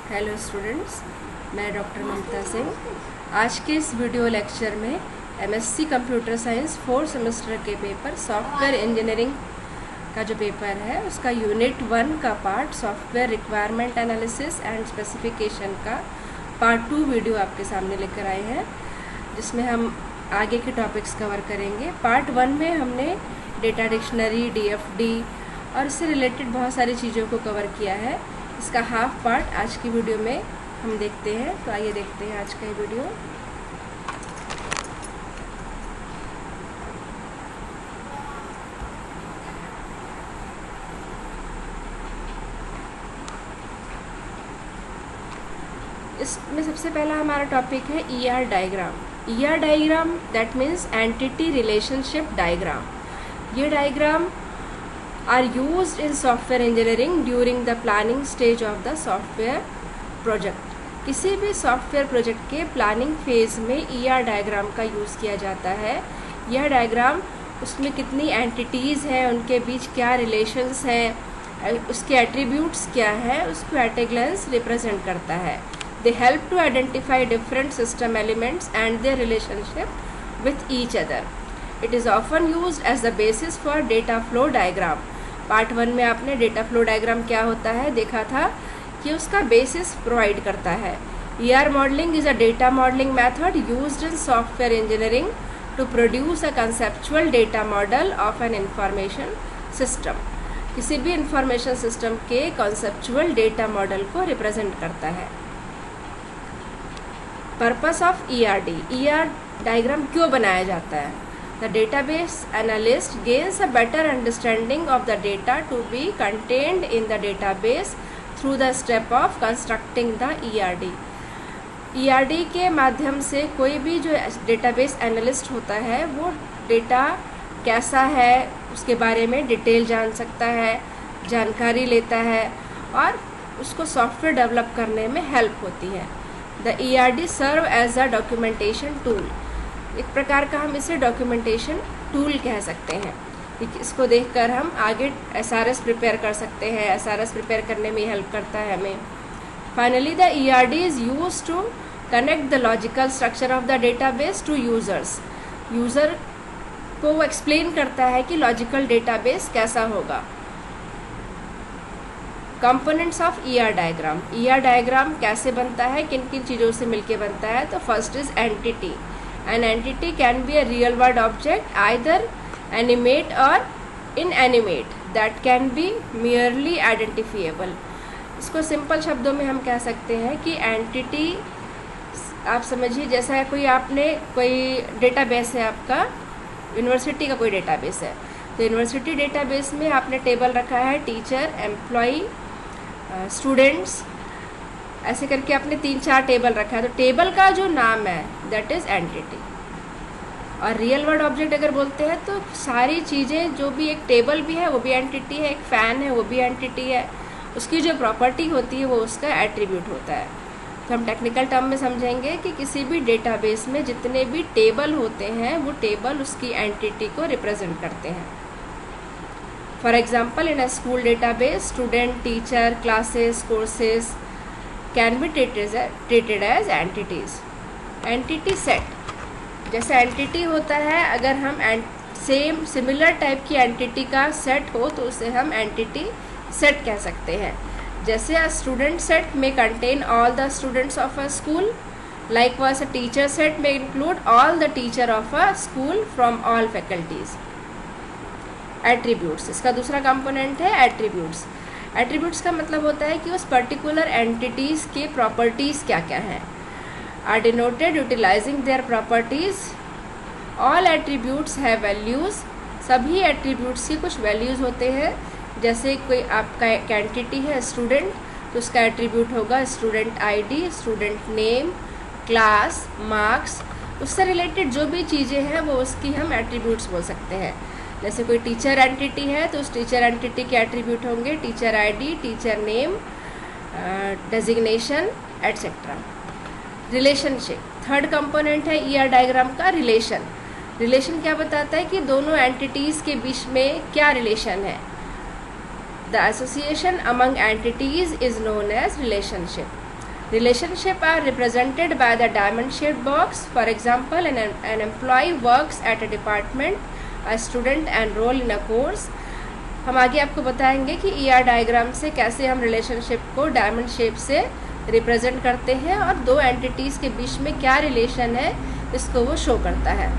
Hello students, मैं doctor Mamta Singh. आज के इस वीडियो लेक्चर में एमएससी कंप्यूटर साइंस 4 सेमेस्टर के पेपर सॉफ्टवेयर इंजीनियरिंग का जो पेपर है उसका यूनिट 1 का part software requirement analysis and specification का पार्ट 2 वीडियो आपके सामने लेकर आए हैं, जिसमें हम आगे के टॉपिक्स कवर करेंगे। पार्ट 1 में हमने डेटा डिक्शनरी, डीएफडी और इससे रिलेटेड बहुत सारी चीज़ों को कवर किया है। इसका हाफ पार्ट आज की वीडियो में हम देखते हैं। तो आइए देखते हैं आज का ये वीडियो। इसमें सबसे पहला हमारा टॉपिक है ER diagram. ER diagram that means entity relationship diagram. ये diagram are used in software engineering during the planning stage of the software project। किसी भी सॉफ्टवेयर प्रोजेक्ट के प्लानिंग फेज में ईआर डायग्राम का यूज़ किया जाता है। यह डायग्राम उसमें कितनी एंटिटीज़ हैं, उनके बीच क्या रिलेशंस हैं, उसके एट्रीब्यूट्स क्या है, उसको एट ए ग्लेंस रिप्रेजेंट करता है। They help to identify different system elements and their relationship with each other. It is often used as the basis for data flow diagram. Part 1 में आपने डेटा फ्लो डायग्राम क्या होता है देखा था कि उसका बेसिस प्रोवाइड करता है। ER modeling is a data modeling method used in software engineering to produce a conceptual data model of an information system. किसी भी इंफॉर्मेशन सिस्टम के कॉन्सेप्चुअल डेटा मॉडल को रिप्रेजेंट करता है। Purpose of ERD, ER diagram क्यों बनाया जाता है? The database analyst gains a better understanding of the data to be contained in the database through the step of constructing the ERD। ERD के माध्यम से कोई भी जो डेटाबेस एनालिस्ट होता है वो डेटा कैसा है उसके बारे में डिटेल जान सकता है, जानकारी लेता है और उसको सॉफ्टवेयर डेवलप करने में हेल्प होती है। The ERD serve as a documentation tool। एक प्रकार का हम इसे डॉक्यूमेंटेशन टूल कह सकते हैं। इसको देखकर हम आगे एसआरएस प्रिपेयर कर सकते हैं। एसआरएस प्रिपेयर करने में हेल्प करता है हमें। Finally the ERD is used to connect the logical structure of the database to users. User को वो एक्सप्लेन करता है कि लॉजिकल डेटाबेस कैसा होगा। Components of ER diagram. ER diagram कैसे बनता है, किन किन चीज़ों से मिलके बनता है? तो first is entity. An entity can be a real world object, either animate or inanimate, that can be merely identifiable। इसको सिंपल शब्दों में हम कह सकते हैं कि एंटिटी आप समझिए जैसा कोई डेटाबेस है आपका, यूनिवर्सिटी का कोई डेटाबेस है, तो यूनिवर्सिटी डेटाबेस में आपने टेबल रखा है टीचर, एम्प्लॉई, स्टूडेंट्स, ऐसे करके आपने 3-4 टेबल रखा है। तो टेबल का जो नाम है दैट इज़ एंटिटी। और रियल वर्ल्ड ऑब्जेक्ट अगर बोलते हैं तो सारी चीज़ें, जो भी एक टेबल भी है वो भी एंटिटी है, एक फ़ैन है वो भी एंटिटी है, उसकी जो प्रॉपर्टी होती है वो उसका एट्रीब्यूट होता है। तो हम टेक्निकल टर्म में समझेंगे कि किसी भी डेटाबेस में जितने भी टेबल होते हैं वो टेबल उसकी एंटिटी को रिप्रेजेंट करते हैं। For example in a school database, student, teacher, classes, courses can be treated as entities। Entity set, जैसे एंटिटी होता है, अगर हम सिमिलर टाइप की एंटिटी का सेट हो तो उसे हम एंटिटी सेट कह सकते हैं। जैसे अ स्टूडेंट सेट में contain all the students of a school, likewise a teacher set में include all the teacher of a school from all faculties. Attributes, इसका दूसरा कंपोनेंट है एट्रीब्यूट्स। एट्रीब्यूट्स का मतलब होता है कि उस पर्टिकुलर एंटिटीज़ के प्रॉपर्टीज़ क्या क्या हैं। Are denoted utilizing their properties. All attributes है वैल्यूज़। सभी एट्रीब्यूट्स की कुछ वैल्यूज़ होते हैं। जैसे कोई आपका एक एंटिटी है स्टूडेंट, तो उसका एट्रीब्यूट होगा student ID, student name, class, marks. उससे रिलेटेड जो भी चीज़ें हैं वो उसकी हम एट्रीब्यूट्स बोल सकते हैं। जैसे कोई टीचर एंटिटी है तो उस टीचर एंटिटी के एट्रीब्यूट होंगे teacher ID, teacher name, designation, etcetera. Relationship, third component है ईआर डायग्राम का रिलेशन। रिलेशन क्या बताता है कि दोनों एंटिटीज़ के बीच में क्या रिलेशन है। The association among entities is known as relationship। Relationship are represented by the diamond shaped box. For example, an employee works at a department, a student enroll in a course. हम आगे आपको बताएंगे कि ER diagram से कैसे हम relationship को diamond shape से रिप्रेजेंट करते हैं और दो एंटिटीज़ के बीच में क्या रिलेशन है इसको वो शो करता है।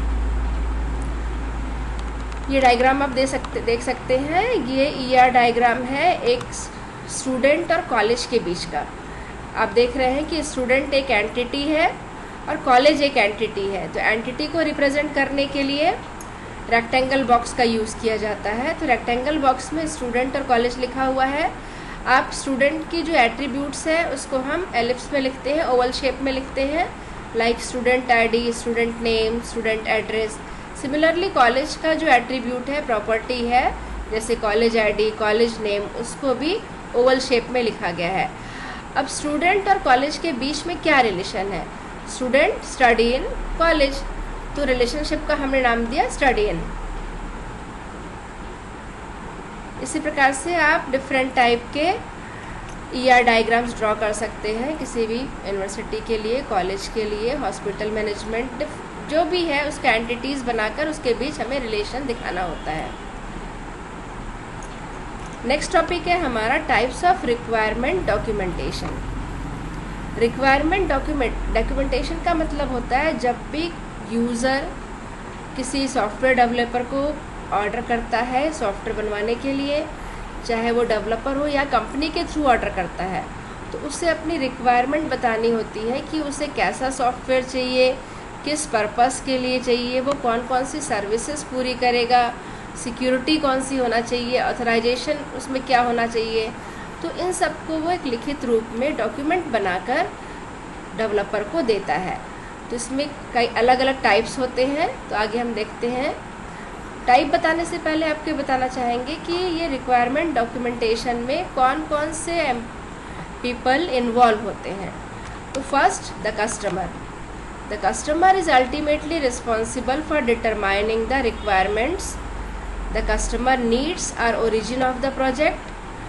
ये डायग्राम आप देख सकते हैं। ये ER डायग्राम है एक स्टूडेंट और कॉलेज के बीच का। आप देख रहे हैं कि स्टूडेंट एक एंटिटी है और कॉलेज एक एंटिटी है। तो एंटिटी को रिप्रेजेंट करने के लिए रेक्टेंगल बॉक्स का यूज़ किया जाता है। तो रेक्टेंगल बॉक्स में स्टूडेंट और कॉलेज लिखा हुआ है। आप स्टूडेंट की जो एट्रीब्यूट्स है उसको हम एलिप्स में लिखते हैं, ओवल शेप में लिखते हैं, like student ID, student name, student address. Similarly college का जो एट्रीब्यूट है, प्रॉपर्टी है, जैसे कॉलेज ID, कॉलेज नेम, उसको भी ओवल शेप में लिखा गया है। अब स्टूडेंट और कॉलेज के बीच में क्या रिलेशन है? स्टूडेंट स्टडी इन कॉलेज, तो रिलेशनशिप का हमने नाम दिया स्टडी इन। इसी प्रकार से आप डिफरेंट टाइप के ER डायग्राम्स ड्रॉ कर सकते हैं किसी भी यूनिवर्सिटी के लिए, कॉलेज के लिए, हॉस्पिटल मैनेजमेंट, जो भी है उसका एंटिटीज़ बनाकर उसके बीच हमें रिलेशन दिखाना होता है। नेक्स्ट टॉपिक है हमारा types of requirement documentation. Requirement documentation का मतलब होता है जब भी यूज़र किसी सॉफ्टवेयर डेवलपर को ऑर्डर करता है सॉफ्टवेयर बनवाने के लिए, चाहे वो डेवलपर हो या कंपनी के थ्रू ऑर्डर करता है, तो उसे अपनी रिक्वायरमेंट बतानी होती है कि उसे कैसा सॉफ्टवेयर चाहिए, किस पर्पस के लिए चाहिए, वो कौन कौन सी सर्विसेज पूरी करेगा, सिक्योरिटी कौन सी होना चाहिए, ऑथराइजेशन उसमें क्या होना चाहिए। तो इन सब को वो एक लिखित रूप में डॉक्यूमेंट बनाकर डेवलपर को देता है। तो इसमें कई अलग अलग टाइप्स होते हैं, तो आगे हम देखते हैं। टाइप बताने से पहले आपको बताना चाहेंगे कि ये रिक्वायरमेंट डॉक्यूमेंटेशन में कौन कौन से पीपल इन्वॉल्व होते हैं। तो first, the customer. The customer is ultimately responsible for determining the requirements. The customer needs are origin of the project.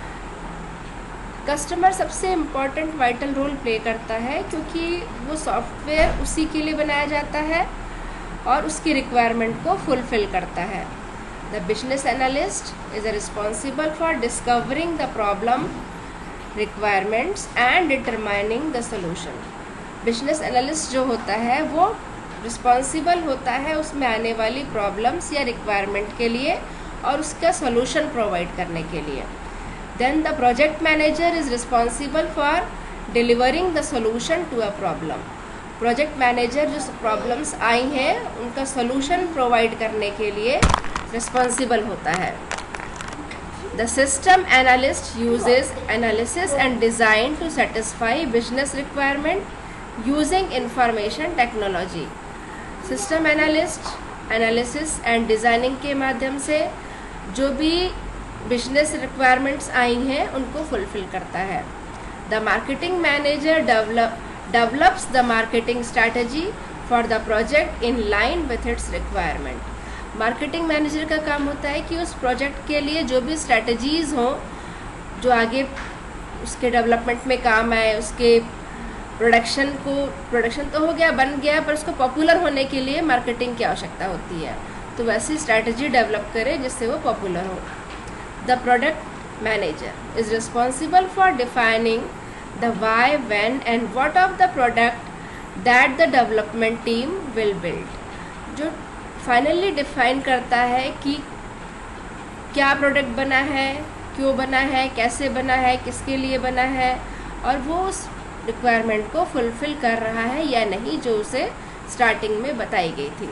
Customer सबसे इम्पॉर्टेंट वाइटल रोल प्ले करता है क्योंकि वो सॉफ्टवेयर उसी के लिए बनाया जाता है और उसकी रिक्वायरमेंट को फुलफिल करता है। The business analyst is responsible for discovering the problem, requirements and determining the solution. Business analyst जो होता है वो रिस्पॉन्सिबल होता है उसमें आने वाली प्रॉब्लम्स या रिक्वायरमेंट के लिए और उसका सॉल्यूशन प्रोवाइड करने के लिए। Then the project manager is responsible for delivering the solution to a problem. Project manager जो प्रॉब्लम्स आई हैं उनका सॉल्यूशन प्रोवाइड करने के लिए रिस्पॉन्सिबल होता है। The system analyst uses analysis and design to satisfy business requirement using information technology. System analyst analysis and designing के माध्यम से जो भी बिजनेस रिक्वायरमेंट्स आई हैं उनको फुलफिल करता है। The marketing manager develops the marketing strategy for the project in line with its requirement. Marketing manager का काम होता है कि उस प्रोजेक्ट के लिए जो भी स्ट्रैटेजीज़ हों जो आगे उसके डेवलपमेंट में काम आए, उसके प्रोडक्शन तो हो गया, बन गया, पर उसको पॉपुलर होने के लिए मार्केटिंग की आवश्यकता होती है, तो वैसी स्ट्रैटेजी डेवलप करे जिससे वो पॉपुलर हो। The product manager is responsible for defining the why, when and what of the product that the development team will build. जो फाइनली डिफाइन करता है कि क्या प्रोडक्ट बना है, क्यों बना है, कैसे बना है, किसके लिए बना है, और वो उस रिक्वायरमेंट को फुलफ़िल कर रहा है या नहीं जो उसे स्टार्टिंग में बताई गई थी।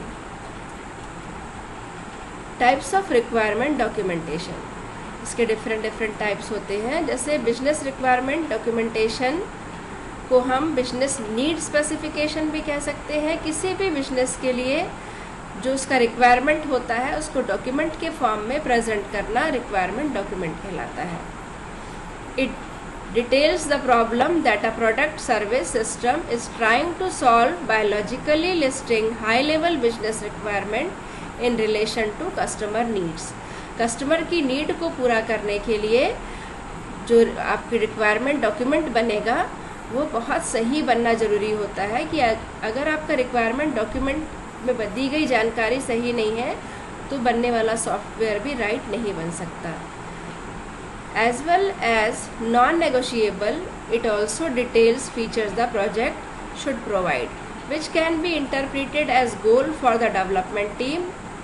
टाइप्स ऑफ रिक्वायरमेंट डॉक्यूमेंटेशन, इसके डिफरेंट टाइप्स होते हैं। जैसे बिजनेस रिक्वायरमेंट डॉक्यूमेंटेशन को हम बिजनेस नीड स्पेसिफिकेशन भी कह सकते हैं। किसी भी बिजनेस के लिए जो उसका रिक्वायरमेंट होता है उसको डॉक्यूमेंट के फॉर्म में प्रेजेंट करना रिक्वायरमेंट डॉक्यूमेंट कहलाता है। It details the problem that a product service system is trying to solve by logically listing high level business requirement in relation to customer needs। कस्टमर की नीड को पूरा करने के लिए जो आपकी रिक्वायरमेंट डॉक्यूमेंट बनेगा वो बहुत सही बनना ज़रूरी होता है कि अगर आपका रिक्वायरमेंट डॉक्यूमेंट में दी गई जानकारी सही नहीं है तो बनने वाला सॉफ्टवेयर भी राइट नहीं बन सकता। As well as non-negotiable, it also details features the project should provide, which can be interpreted as goal for the development team.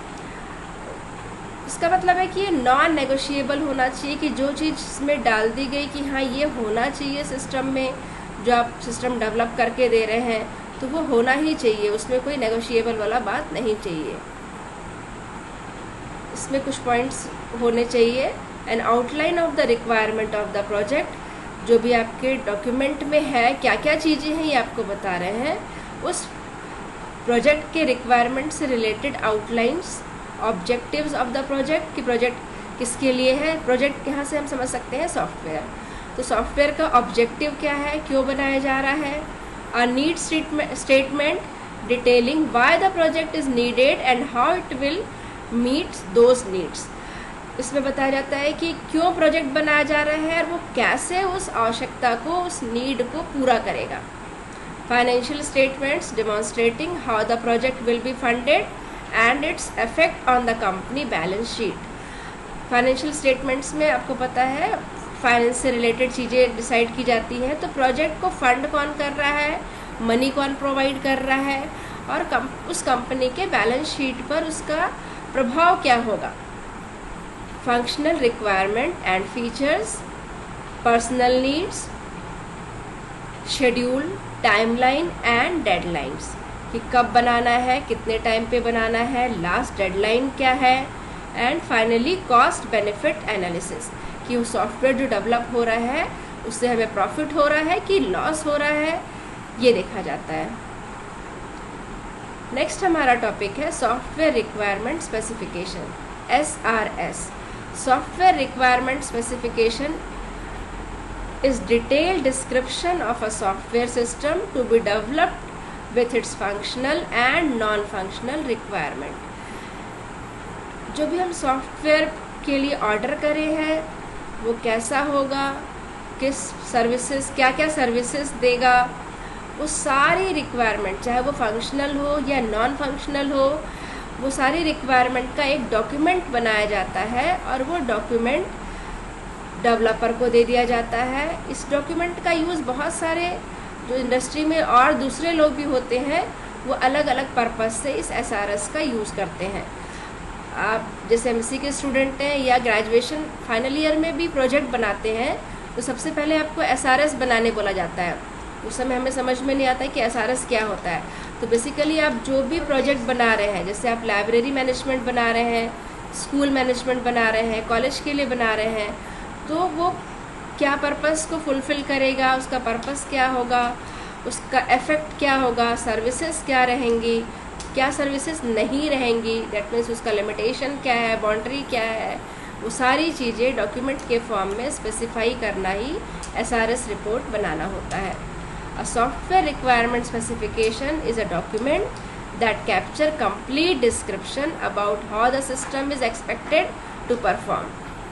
इसका मतलब है कि ये नॉन नेगोशिएबल होना चाहिए कि जो चीज़ इसमें डाल दी गई कि हाँ ये होना चाहिए सिस्टम में, जो आप सिस्टम डेवलप करके दे रहे हैं तो वो होना ही चाहिए, उसमें कोई नेगोशिएबल वाला बात नहीं चाहिए। इसमें कुछ पॉइंट्स होने चाहिए। An outline of the requirement of the project, जो भी आपके डॉक्यूमेंट में है क्या क्या चीज़ें हैं ये आपको बता रहे हैं, उस प्रोजेक्ट के रिक्वायरमेंट से related outlines, objectives of the project कि प्रोजेक्ट किसके लिए है। प्रोजेक्ट यहाँ से हम समझ सकते हैं सॉफ्टवेयर, तो सॉफ्टवेयर का ऑब्जेक्टिव क्या है, क्यों बनाया जा रहा है। A need statement detailing why the project is needed and how it will meet those needs. इसमें बताया जाता है कि क्यों प्रोजेक्ट बनाया जा रहा है और वो कैसे उस आवश्यकता को, उस नीड को पूरा करेगा। Financial statements demonstrating how the project will be funded and its effect on the company balance sheet. Financial statements में आपको पता है फाइनेंस से रिलेटेड चीज़ें डिसाइड की जाती हैं, तो प्रोजेक्ट को फंड कौन कर रहा है, मनी कौन प्रोवाइड कर रहा है और उस कंपनी के बैलेंस शीट पर उसका प्रभाव क्या होगा। Functional requirement and features, personal needs, schedule, timeline and deadlines कि कब बनाना है, कितने टाइम पे बनाना है, लास्ट डेडलाइन क्या है, and finally cost benefit analysis कि वो सॉफ्टवेयर जो डेवलप हो रहा है उससे हमें प्रॉफिट हो रहा है कि लॉस हो रहा है, ये देखा जाता है। नेक्स्ट हमारा टॉपिक है software requirement specification, SRS। Software requirement specification is detailed description of a software system to be developed with its functional and non-functional requirement। जो भी हम सॉफ्टवेयर के लिए ऑर्डर करे हैं वो कैसा होगा, किस सर्विसेज, क्या क्या सर्विसेज देगा, वो सारी रिक्वायरमेंट चाहे वो फंक्शनल हो या नॉन फंक्शनल हो, वो सारी रिक्वायरमेंट का एक डॉक्यूमेंट बनाया जाता है और वो डॉक्यूमेंट डेवलपर को दे दिया जाता है। इस डॉक्यूमेंट का यूज़ बहुत सारे जो इंडस्ट्री में और दूसरे लोग भी होते हैं वो अलग अलग पर्पज़ से इस SRS का यूज़ करते हैं। आप जैसे MSc के स्टूडेंट हैं या ग्रेजुएशन फाइनल ईयर में भी प्रोजेक्ट बनाते हैं तो सबसे पहले आपको SRS बनाने बोला जाता है। उस समय हमें समझ में नहीं आता है कि SRS क्या होता है। तो बेसिकली आप जो भी प्रोजेक्ट बना रहे हैं, जैसे आप लाइब्रेरी मैनेजमेंट बना रहे हैं, स्कूल मैनेजमेंट बना रहे हैं, कॉलेज के लिए बना रहे हैं, तो वो क्या पर्पस को फुलफ़िल करेगा, उसका पर्पस क्या होगा, उसका इफ़ेक्ट क्या होगा, सर्विसेज क्या रहेंगी, क्या सर्विसेज नहीं रहेंगी, दैट मीन्स उसका लिमिटेशन क्या है, बाउंड्री क्या है, वो सारी चीज़ें डॉक्यूमेंट के फॉर्म में स्पेसिफाई करना ही SRS रिपोर्ट बनाना होता है। A software requirement specification is a document that capture complete description about how the system is expected to perform।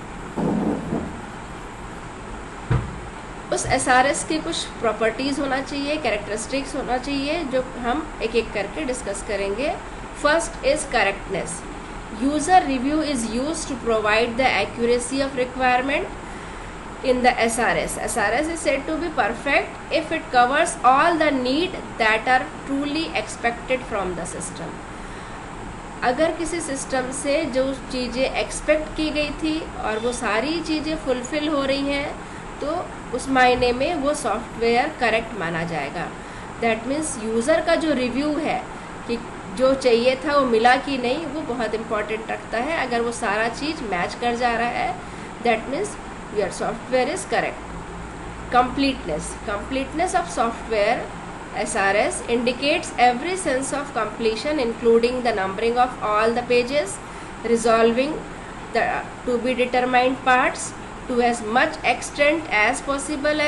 उस SRS की कुछ प्रॉपर्टीज़ होना चाहिए, कैरेक्टरिस्टिक्स होना चाहिए जो हम एक एक करके डिस्कस करेंगे। First is correctness. User review is used to provide the accuracy of requirement in the SRS. SRS is said to be perfect if it covers all the need that are truly expected from the system। अगर किसी system से जो चीज़ें expect की गई थी और वो सारी चीज़ें फुलफ़िल हो रही हैं तो उस मायने में वो सॉफ्टवेयर करेक्ट माना जाएगा। दैट मीन्स यूज़र का जो रिव्यू है कि जो चाहिए था वो मिला कि नहीं, वो बहुत इम्पॉर्टेंट रखता है। अगर वो सारा चीज़ मैच कर जा रहा है that means your software is correct। Completeness of software SRS indicates every sense of completion including the numbering of all the pages, resolving the to be determined parts to as much extent as possible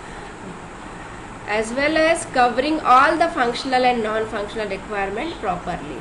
as well as covering all the functional and non-functional requirement properly।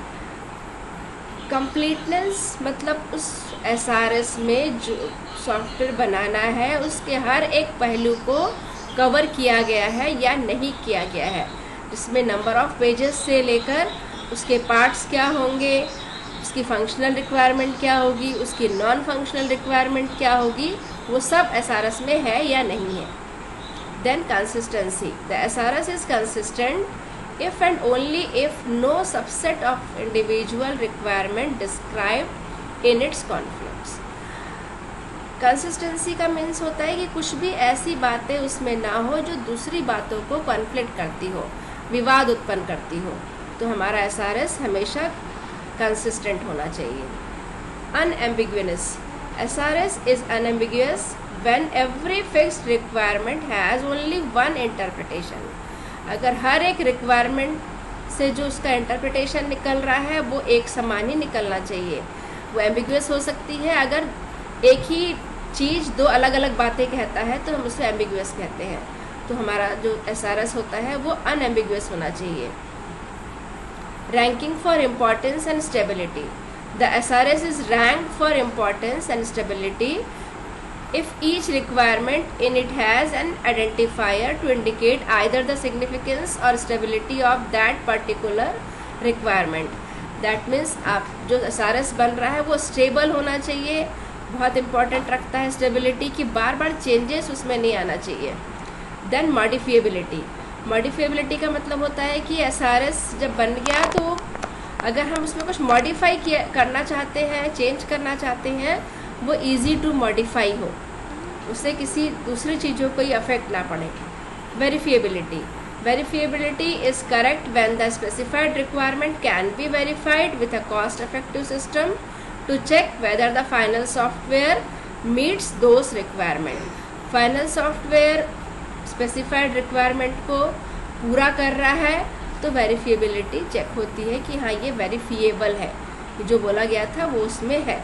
Completeness मतलब उस SRS में जो software बनाना है उसके हर एक पहलू को cover किया गया है या नहीं किया गया है, जिसमें नंबर ऑफ पेजेस से लेकर उसके पार्ट्स क्या होंगे, उसकी फंक्शनल रिक्वायरमेंट क्या होगी, उसकी नॉन फंक्शनल रिक्वायरमेंट क्या होगी, वो सब SRS में है या नहीं है। Then consistency, the SRS is consistent if and only if no subset of individual requirement described in its conflicts। Consistency का मीन्स होता है कि कुछ भी ऐसी बातें उसमें ना हो जो दूसरी बातों को कॉन्फ्लिक्ट करती हो, विवाद उत्पन्न करती हो, तो हमारा SRS हमेशा कंसिस्टेंट होना चाहिए। Unambiguous, SRS is unambiguous when every fixed requirement has only one interpretation। अगर हर एक रिक्वायरमेंट से जो उसका इंटरप्रिटेशन निकल रहा है वो एक समान ही निकलना चाहिए। वो एम्बिगुअस हो सकती है अगर एक ही चीज़ दो अलग अलग बातें कहता है तो हम उसे एम्बिगुअस कहते हैं। तो हमारा जो SRS होता है वो अनएम्बिगुअस होना चाहिए। Ranking for importance and stability, the SRS is ranked for importance and stability if each requirement in it has an identifier to indicate either the significance or stability of that particular requirement। that means आप जो SRS बन रहा है वो stable होना चाहिए, बहुत important रखता है स्टेबिलिटी की, बार बार चेंजेस उसमें नहीं आना चाहिए। देन मॉडिफिएबिलिटी, मॉडिफिएबिलिटी का मतलब होता है कि SRS जब बन गया तो अगर हम उसमें कुछ मॉडिफाई करना चाहते हैं, चेंज करना चाहते हैं, वो इजी टू मॉडिफाई हो, उससे किसी दूसरी चीज़ों को ही अफेक्ट ना पड़े। Verifiability, verifiability is correct when the specified requirement can be verified with a cost effective system to check whether the final software meets those requirement. Final software specified requirement को पूरा कर रहा है तो वेरीफिएबिलिटी चेक होती है कि हाँ ये वेरीफिएबल है, जो बोला गया था वो उसमें है।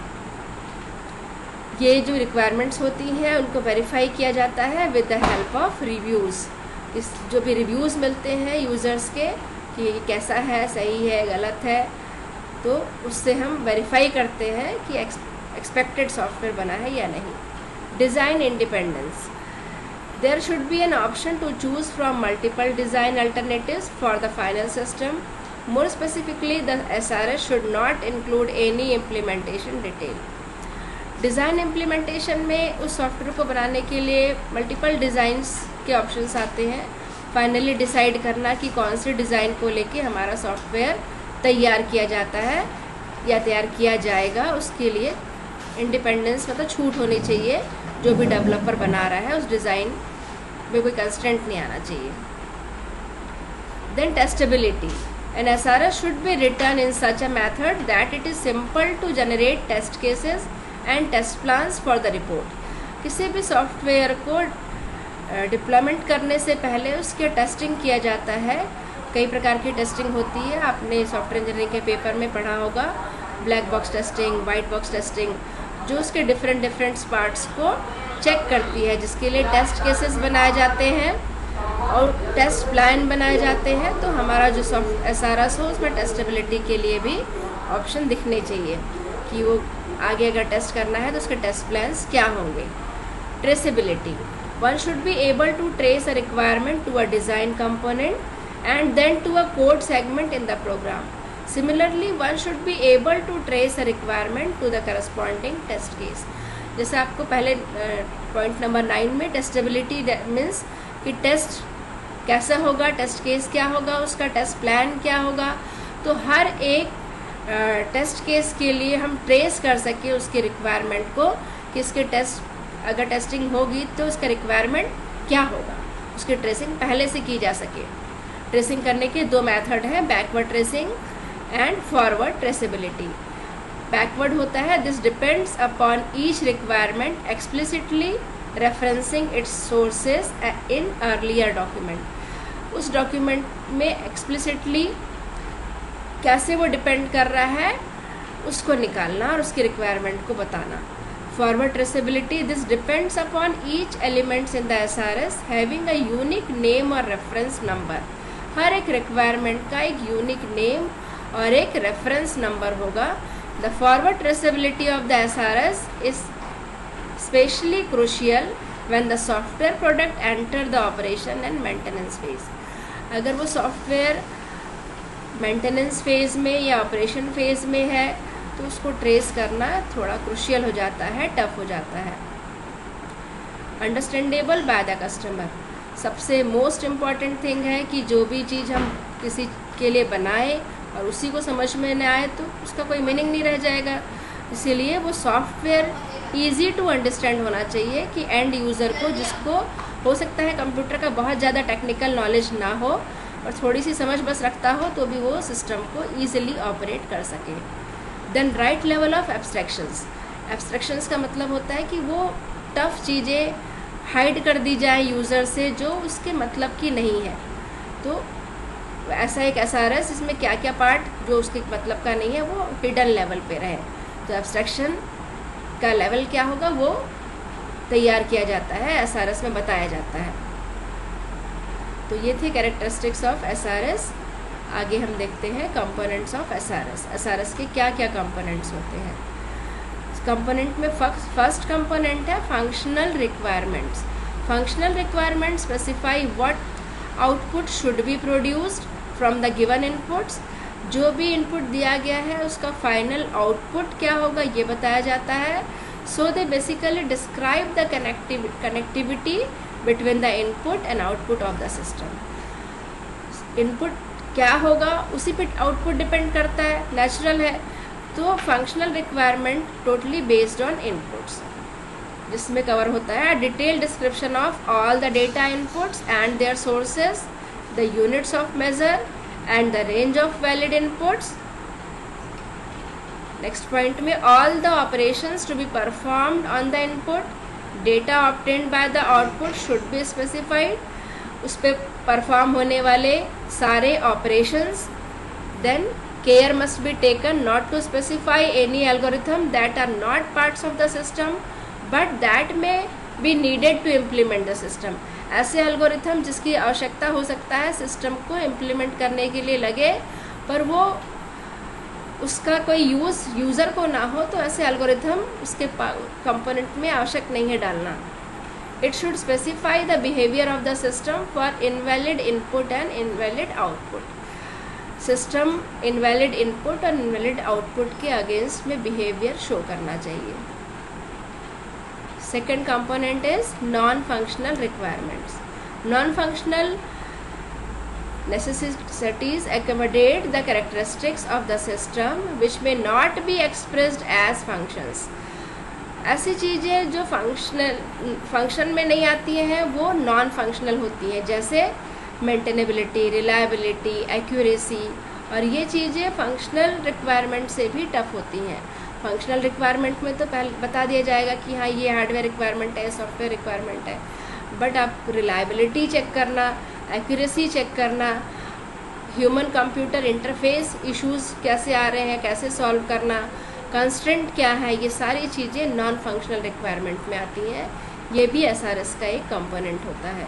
ये जो रिक्वायरमेंट्स होती हैं उनको वेरीफाई किया जाता है with the help of reviews. इस जो भी रिव्यूज़ मिलते हैं यूज़र्स के कि ये कैसा है, सही है, गलत है, तो उससे हम वेरीफाई करते हैं कि एक्सपेक्टेड सॉफ्टवेयर बना है या नहीं। Design independence, there should be an option to choose from multiple design alternatives for the final system. More specifically the SRS should not include any implementation detail. Design implementation में उस software को बनाने के लिए मल्टीपल डिज़ाइंस के options आते हैं। Finally decide करना कि कौन से डिज़ाइन को लेके हमारा सॉफ्टवेयर तैयार किया जाता है या तैयार किया जाएगा, उसके लिए इंडिपेंडेंस मतलब छूट होनी चाहिए। जो भी डेवलपर बना रहा है उस डिज़ाइन में कोई कंस्ट्रेंट नहीं आना चाहिए। Then testability, an SRS should be written in such a method that it is simple to generate test cases and test plans for the report. किसी भी सॉफ्टवेयर को डिप्लॉयमेंट करने से पहले उसके टेस्टिंग किया जाता है। कई प्रकार की टेस्टिंग होती है, आपने सॉफ्टवेयर इंजीनियरिंग के पेपर में पढ़ा होगा, black box testing, white box testing, जो उसके डिफरेंट पार्ट्स को चेक करती है, जिसके लिए टेस्ट केसेस बनाए जाते हैं और टेस्ट प्लान बनाए जाते हैं। तो हमारा जो SRS हो उसमें टेस्टेबिलिटी के लिए भी ऑप्शन दिखने चाहिए कि वो आगे अगर टेस्ट करना है तो उसके टेस्ट प्लान्स क्या होंगे। Traceability, one should be able to trace a requirement to a design component and then to a code segment in the program. Similarly one should be able to trace a requirement to the corresponding test case. जैसे आपको पहले point number 9 में testability means कि test कैसा होगा, test case क्या होगा, उसका टेस्ट प्लान क्या होगा। तो हर एक टेस्ट केस के लिए हम ट्रेस कर सके उसके रिक्वायरमेंट को कि इसके टेस्ट अगर टेस्टिंग होगी तो उसका रिक्वायरमेंट क्या होगा, उसकी ट्रेसिंग पहले से की जा सके। ट्रेसिंग करने के दो मेथड हैं, backward tracing and forward traceability. Backward होता है this depends upon each requirement explicitly referencing its sources in earlier document. उस डॉक्यूमेंट में एक्सप्लिसिटली कैसे वो डिपेंड कर रहा है उसको निकालना और उसकी रिक्वायरमेंट को बताना। Forward traceability, this depends upon each elements in the SRS having a unique name और रेफरेंस नंबर। हर एक रिक्वायरमेंट का एक यूनिक नेम और एक रेफरेंस नंबर होगा। The forward traceability of the SRS is specially crucial when the software product enter the operation and maintenance phase. अगर वो सॉफ्टवेयर मेंटेनेंस फेज में या ऑपरेशन फेज में है तो उसको ट्रेस करना थोड़ा क्रुशियल हो जाता है, टफ हो जाता है। अंडरस्टैंडेबल बाय द कस्टमर, सबसे मोस्ट इम्पॉर्टेंट थिंग है कि जो भी चीज़ हम किसी के लिए बनाए और उसी को समझ में न आए तो उसका कोई मीनिंग नहीं रह जाएगा। इसीलिए वो सॉफ्टवेयर ईजी टू अंडरस्टैंड होना चाहिए कि एंड यूज़र को, जिसको हो सकता है कंप्यूटर का बहुत ज़्यादा टेक्निकल नॉलेज ना हो और थोड़ी सी समझ बस रखता हो, तो भी वो सिस्टम को ईजिली ऑपरेट कर सके। Then right level of abstractions, abstractions का मतलब होता है कि वो टफ चीज़ें हाइड कर दी जाए यूज़र से जो उसके मतलब की नहीं है। तो ऐसा एक SRS इसमें क्या क्या पार्ट जो उसके मतलब का नहीं है वो हिडन लेवल पे रहे। तो एब्स्ट्रैक्शन का लेवल क्या होगा वो तैयार किया जाता है, SRS में बताया जाता है। तो ये थे कैरेक्टरिस्टिक्स ऑफ SRS। आगे हम देखते हैं कंपोनेंट्स ऑफ SRS। SRS के क्या क्या कंपोनेंट्स होते हैं। कंपोनेंट में फर्स्ट कंपोनेंट है functional requirements. Functional requirements specify what output should be produced from the given inputs. जो भी इनपुट दिया गया है उसका फाइनल आउटपुट क्या होगा ये बताया जाता है। So they basically describe the connectivity between the input and output of the system. Input क्या होगा उसी पे आउटपुट डिपेंड करता है, नेचुरल है। तो functional requirement totally based on inputs, जिसमें कवर होता है detail description of all the data inputs and their sources, the units of measure and the range of valid inputs. Next point में all the operations to be performed on the input, data obtained by the output should be specified. उस पे perform होने वाले सारे operations. Then care must be taken not to specify any algorithm that are not parts of the system but that may be needed to implement the system. ऐसे algorithm जिसकी आवश्यकता हो सकता है सिस्टम को इम्प्लीमेंट करने के लिए लगे पर वो उसका कोई यूज़र को ना हो, तो ऐसे एल्गोरिथम उसके कंपोनेंट में आवश्यक नहीं है डालना। It should specify the behaviour of the system for invalid input and invalid output. System invalid input और इनवैलिड आउटपुट के अगेंस्ट में बिहेवियर शो करना चाहिए। Second component is non-functional requirements. Non-functional necessities accommodate the characteristics of the system which may not be expressed as functions. ऐसी चीज़ें जो function में नहीं आती हैं वो नॉन फंक्शनल होती हैं, जैसे मेंटेनेबिलिटी, रिलायबिलिटी, एक्यूरेसी, और ये चीज़ें फंक्शनल रिक्वायरमेंट से भी टफ होती हैं। फंक्शनल रिक्वायरमेंट में तो पहले बता दिया जाएगा कि हाँ ये हार्डवेयर रिक्वायरमेंट है, सॉफ्टवेयर रिक्वायरमेंट है, बट आप रिलायबिलिटी चेक करना, एक्यूरेसी चेक करना, ह्यूमन कंप्यूटर इंटरफेस इश्यूज कैसे आ रहे हैं, कैसे सॉल्व करना, कंस्ट्रेंट क्या है, ये सारी चीज़ें नॉन फंक्शनल रिक्वायरमेंट में आती हैं। ये भी SRS का एक कंपोनेंट होता है।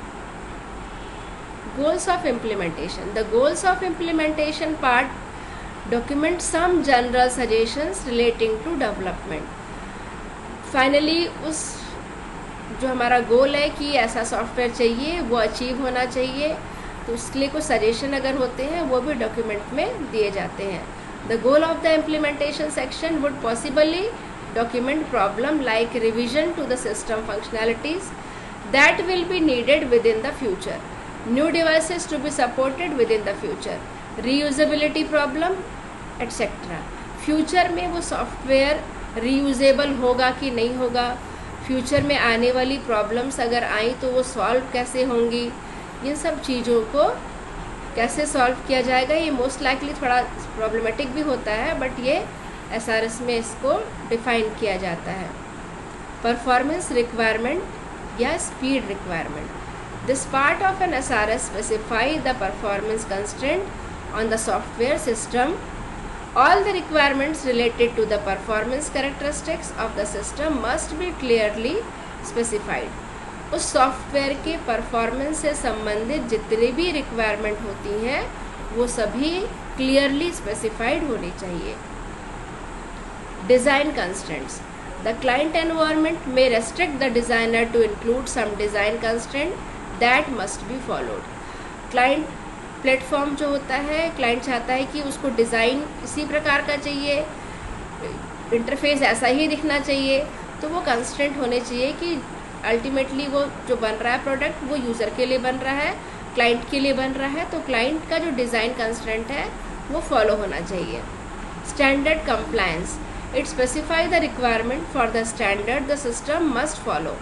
Goals of implementation. The goals of implementation part document some general suggestions relating to development. Finally उस जो हमारा गोल है कि ऐसा सॉफ्टवेयर चाहिए वो अचीव होना चाहिए, तो उसके लिए कुछ सजेशन अगर होते हैं वो भी डॉक्यूमेंट में दिए जाते हैं। The goal of the implementation section would possibly document problem like revision to the system functionalities that will be needed within the future, new devices to be supported within the future, reusability problem etcetera. Future में वो software reusable होगा कि नहीं होगा, future में आने वाली problems अगर आई तो वो सॉल्व कैसे होंगी, इन सब चीज़ों को कैसे सॉल्व किया जाएगा, ये मोस्ट लाइकली थोड़ा प्रॉब्लमेटिक भी होता है, बट ये SRS में इसको डिफाइन किया जाता है। परफॉर्मेंस रिक्वायरमेंट या speed requirement. This part of an SRS specify the performance constraint on the software system. All the requirements related to the performance characteristics of the system must be clearly specified. उस software के performance से संबंधित जितनी भी requirement होती हैं वो सभी क्लियरली स्पेसिफाइड होनी चाहिए। Design constraints. The client environment may restrict the designer to include some design constraint that must be followed. Client platform जो होता है, क्लाइंट चाहता है कि उसको डिज़ाइन इसी प्रकार का चाहिए, इंटरफेस ऐसा ही दिखना चाहिए, तो वो कंस्ट्रेंट होने चाहिए कि अल्टीमेटली वो जो बन रहा है प्रोडक्ट वो यूज़र के लिए बन रहा है, क्लाइंट के लिए बन रहा है, तो क्लाइंट का जो डिज़ाइन कंस्ट्रेंट है वो फॉलो होना चाहिए. Standard compliance, it specify the requirement for the standard the system must follow.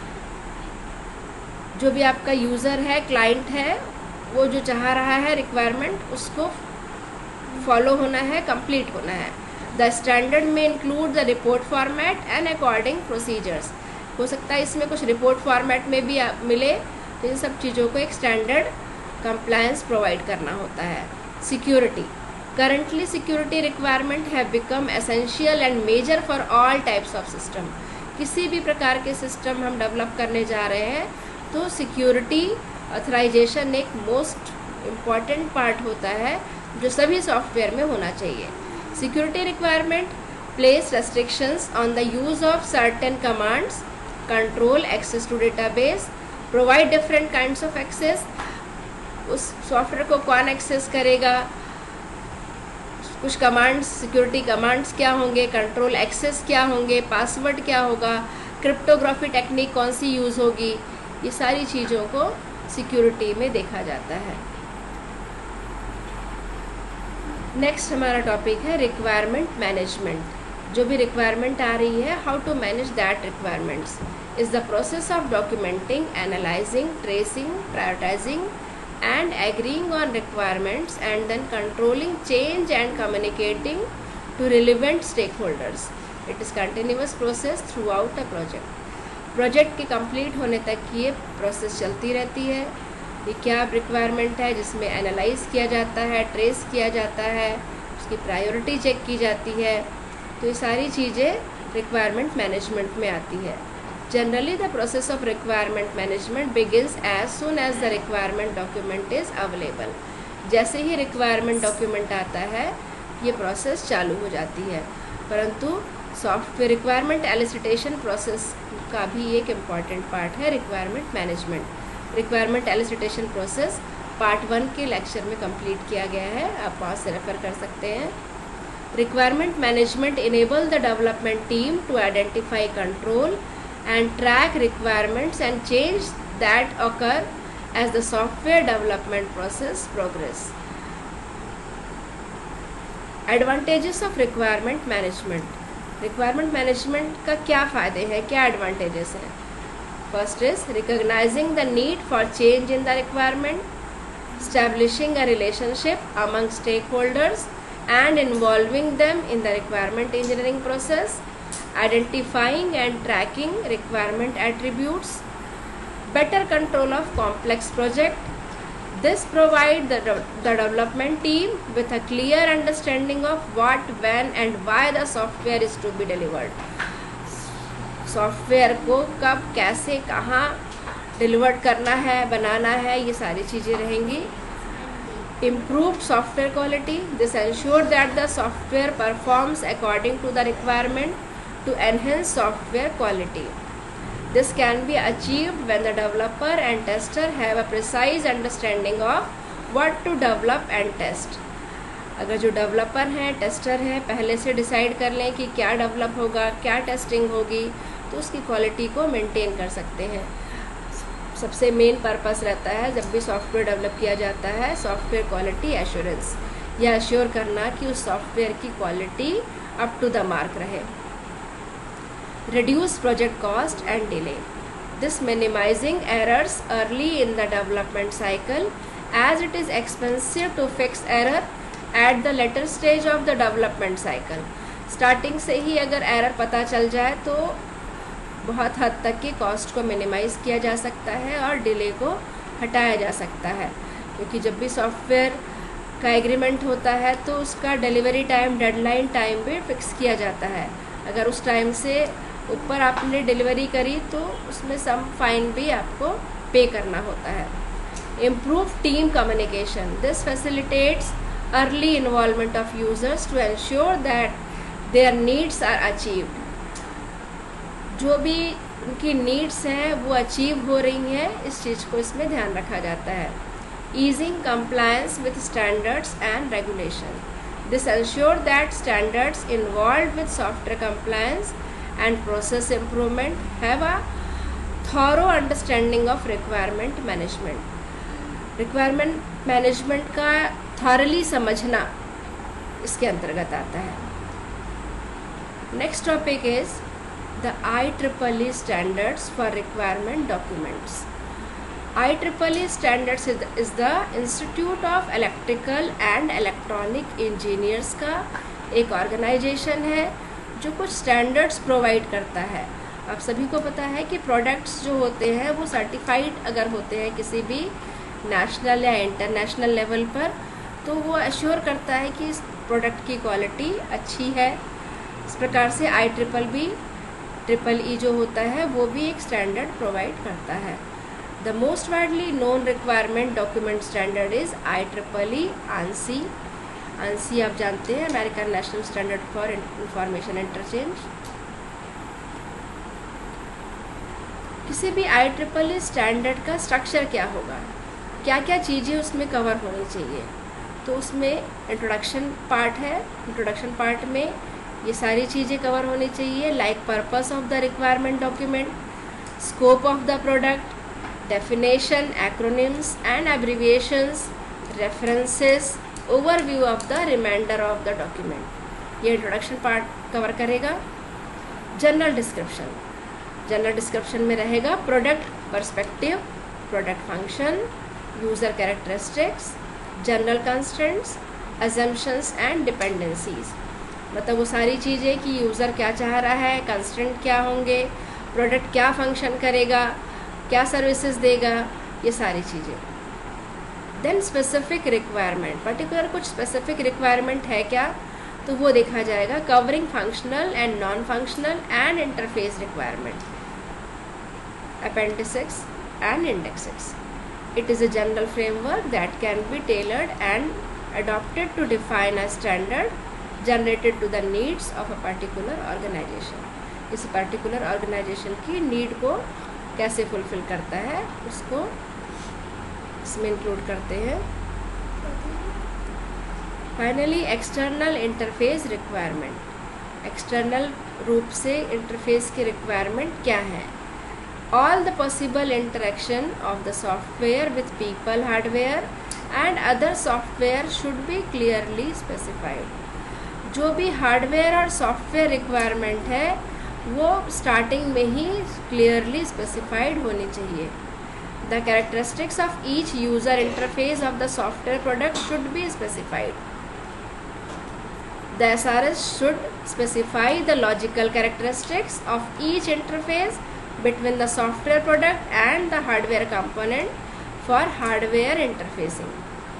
जो भी आपका यूज़र है, क्लाइंट है, वो जो चाह रहा है रिक्वायरमेंट उसको फॉलो होना है, कंप्लीट होना है. द स्टैंडर्ड में include the report format and according procedures. हो सकता है इसमें कुछ रिपोर्ट फॉर्मेट में भी मिले, तो इन सब चीज़ों को एक स्टैंडर्ड कंप्लायंस प्रोवाइड करना होता है. Security, currently security requirement have become essential and major for all types of system. किसी भी प्रकार के सिस्टम हम डेवलप करने जा रहे हैं तो सिक्योरिटी ऑथराइजेशन एक मोस्ट इम्पॉर्टेंट पार्ट होता है जो सभी सॉफ्टवेयर में होना चाहिए. Security requirement place restrictions on the use of certain commands, control access to database, provide different kinds of access. उस सॉफ्टवेयर को कौन एक्सेस करेगा, कुछ कमांड्स, सिक्योरिटी कमांड्स क्या होंगे, कंट्रोल एक्सेस क्या होंगे, पासवर्ड क्या होगा, क्रिप्टोग्राफी टेक्निक कौन सी यूज़ होगी, ये सारी चीज़ों को सिक्योरिटी में देखा जाता है. नेक्स्ट हमारा टॉपिक है रिक्वायरमेंट मैनेजमेंट. जो भी रिक्वायरमेंट आ रही है, how to manage that requirements is the process of documenting, analysing, tracing, prioritising and agreeing on requirements and then controlling change and communicating to relevant stakeholders. It is continuous process throughout a project. Project के complete होने तक ये process चलती रहती है. ये क्या requirement है जिसमें एनालाइज किया जाता है, ट्रेस किया जाता है, उसकी प्रायोरिटी चेक की जाती है, तो ये सारी चीज़ें रिक्वायरमेंट मैनेजमेंट में आती है. Generally, the process of requirement management begins as soon as the requirement document is available. जैसे ही requirement document आता है, ये process चालू हो जाती है. परंतु सॉफ्टवेयर रिक्वायरमेंट एलिसिटेशन प्रोसेस का भी एक इम्पॉर्टेंट पार्ट है requirement management. Requirement elicitation process part 1 के लेक्चर में कंप्लीट किया गया है, आप वहाँ से रेफर कर सकते हैं. Requirement management enable the development team to identify, control and track requirements and change that occur as the software development process progress. Advantages of requirement management. Requirement management का क्या फ़ायदे हैं, क्या advantages हैं? First is recognizing the need for change in the requirement, establishing a relationship among stakeholders and involving them in the requirement engineering process, identifying and tracking requirement attributes, better control of complex project. This provides the development team with a clear understanding of what, when and why the software is to be delivered. Software को कब, कैसे, कहाँ deliver करना है, बनाना है, ये सारी चीज़ें रहेंगी. Improved software quality. This ensures that the software performs according to the requirement to enhance software quality. This can be achieved when the developer and tester have a precise understanding of what to develop and test. अगर जो developer हैं, tester हैं, पहले से decide कर लें कि क्या डेवलप होगा, क्या टेस्टिंग होगी, तो उसकी क्वालिटी को मेंटेन कर सकते हैं. सबसे मेन पर्पस रहता है जब भी सॉफ्टवेयर डेवलप किया जाता है, सॉफ्टवेयर क्वालिटी एश्योरेंस, या एश्योर करना कि उस सॉफ्टवेयर की quality up to the mark रहे. Reduce project cost and delay. This minimizing errors early in the development cycle, as it is expensive to fix error at the later stage of the development cycle. Starting से ही अगर error पता चल जाए तो बहुत हद तक की कॉस्ट को मिनिमाइज़ किया जा सकता है और डिले को हटाया जा सकता है. क्योंकि जब भी सॉफ्टवेयर का एग्रीमेंट होता है तो उसका डिलीवरी टाइम, डेडलाइन टाइम भी फिक्स किया जाता है. अगर उस टाइम से ऊपर आपने डिलीवरी करी तो उसमें सम फाइन भी आपको पे करना होता है. Improve team communication. This facilitates early involvement of users to ensure that their needs are achieved. जो भी उनकी नीड्स हैं वो अचीव हो रही हैं, इस चीज़ को इसमें ध्यान रखा जाता है। Easing compliance with standards and regulation, this ensure that standards involve with software compliance and process improvement have a thorough understanding of requirement management. Requirement management का थॉरली समझना इसके अंतर्गत आता है। Next topic is the IEEE standards for requirement documents. IEEE standards is the Institute of Electrical and Electronic Engineers का एक organisation है जो कुछ स्टैंडर्ड्स प्रोवाइड करता है। आप सभी को पता है कि प्रोडक्ट्स जो होते हैं वो सर्टिफाइड अगर होते हैं किसी भी नेशनल या इंटरनेशनल लेवल पर, तो वो एश्योर करता है कि इस प्रोडक्ट की क्वालिटी अच्छी है। इस प्रकार से IEEE जो होता है वो भी एक स्टैंडर्ड प्रोवाइड करता है। The most widely known requirement document standard is IEEE ANSI। ANSI आप जानते हैं, American National Standard for Information Interchange. किसी भी IEEE स्टैंडर्ड का स्ट्रक्चर क्या होगा, क्या क्या चीज़ें उसमें कवर होनी चाहिए, तो उसमें इंट्रोडक्शन पार्ट है। इंट्रोडक्शन पार्ट में ये सारी चीज़ें कवर होनी चाहिए, like purpose of the requirement document, scope of the product, definition, acronyms and abbreviations, references, overview of the reminder of the document. ये इंट्रोडक्शन पार्ट कवर करेगा। जनरल डिस्क्रिप्शन, जनरल डिस्क्रिप्शन में रहेगा product perspective, product function, user characteristics, general constraints, assumptions and dependencies. मतलब वो सारी चीज़ें कि user क्या चाह रहा है, कंस्ट्रेंट क्या होंगे, प्रोडक्ट क्या फंक्शन करेगा, क्या सर्विसेज देगा, ये सारी चीज़ें। देन स्पेसिफिक रिक्वायरमेंट, पर्टिकुलर कुछ स्पेसिफिक रिक्वायरमेंट है क्या, तो वो देखा जाएगा। Covering functional and non functional and interface requirement, appendix and indexes. It is a general framework that can be tailored and adopted to define a standard generated to the needs of a particular organization. इस particular organization की need को कैसे fulfill करता है उसको इसमें include करते हैं। Finally, external interface requirement, external रूप से interface की requirement क्या है। All the possible interaction of the software with people, hardware and other software should be clearly specified. जो भी हार्डवेयर और सॉफ्टवेयर रिक्वायरमेंट है वो स्टार्टिंग में ही क्लियरली स्पेसिफाइड होनी चाहिए। The characteristics of each user interface of the software product should be specified. The SRS should specify the logical characteristics of each interface between the software product and the hardware component for hardware interfacing.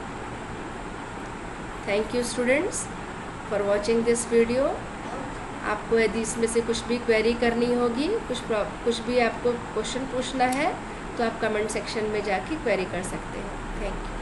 Thank you students for watching this video. आपको यदि इसमें से कुछ भी query करनी होगी, कुछ भी आपको क्वेश्चन पूछना है, तो आप कमेंट सेक्शन में जाके क्वेरी कर सकते हैं। Thank you.